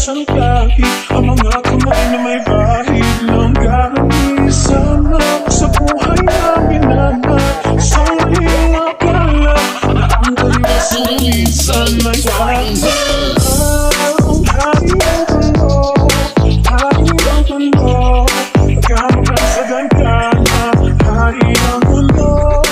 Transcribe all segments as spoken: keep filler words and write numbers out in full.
isang lahi, ang mga kamay na may bahid ng garami. Sana sa buhay namin nanay, sa muling akala na ang daliwas minsan may bahid. Ang hari ng Tondo, hari ng Tondo, pagkamakasagan ka na, hari ng Tondo.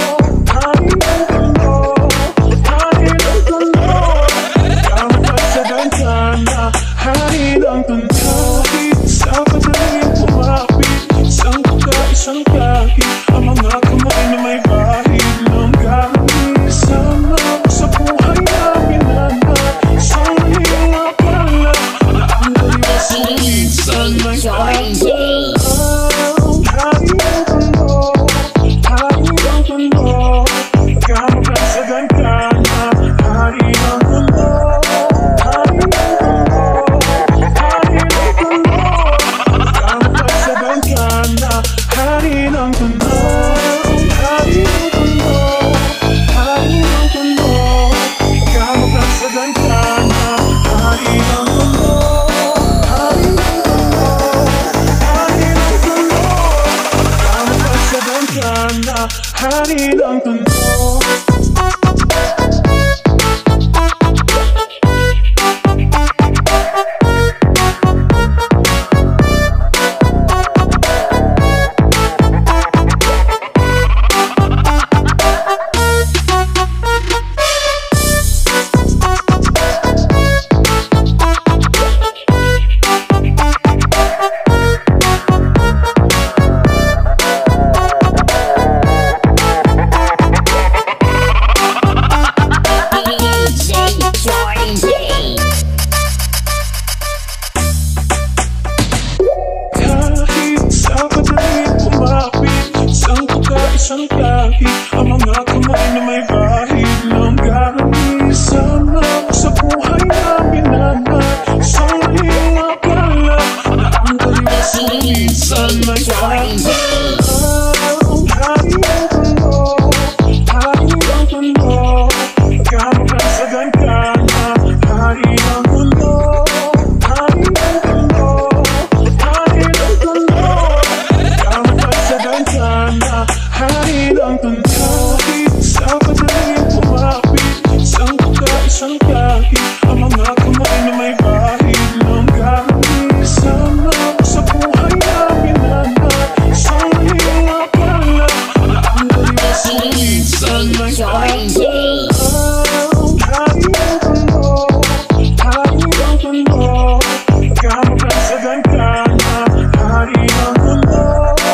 Hari ng Tondo, sa padaling pumapit, isang tuka, isang kahit, ang mga kamay na may bahid ng garami. Sana sa buhay namin nanay, sa muling akala na ang daliwas minsan may bahid. Ang hari ng Tondo, hari ng Tondo, pagkamakasagan ka na, hari ng Tondo. Hari ng Tondo, hari ng Tondo, hari ng Tondo, pagkamakasagan ka na, hari ng Tondo, hari ng Tondo, hari ng Tondo, pagkamakasagan ka na, hari ng Tondo. Isang kahit, ang mga kamay na may bahid ng garami. Sana sa buhay namin nanay, sa muling akala na ang daliwas minsan may bahid. Ang hari ng Tondo, hari ng Tondo, pagkamakasagan ka na, hari ng Tondo, hari ng Tondo, hari ng Tondo, pagkamakasagan ka na. Hari ng Tondo, sa padaling pumapit, isang tuka, isang kahit, ang mga kamay na may bahid ng garami. Sana sa buhay namin nanay, sa muling akala na ang daliwas minsan may bahid. Ang hari ng Tondo, hari ng Tondo, pagkamakasagan ka na, hari ng Tondo.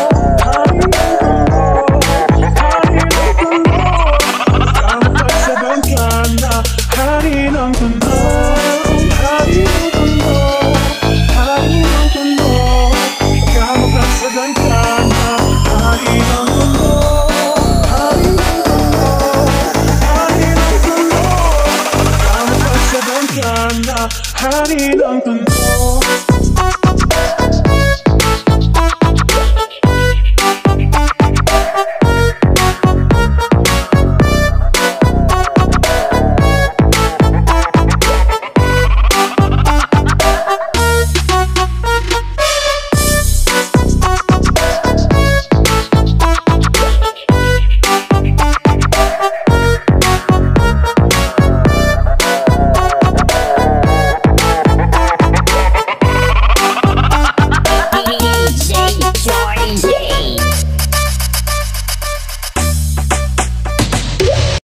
Hari ng Tondo, hari ng Tondo, hari ng Tondo, pagkamakasagan ka na, hari ng Tondo, hari ng Tondo, hari ng Tondo, pagkamakasagan ka na, hari ng Tondo.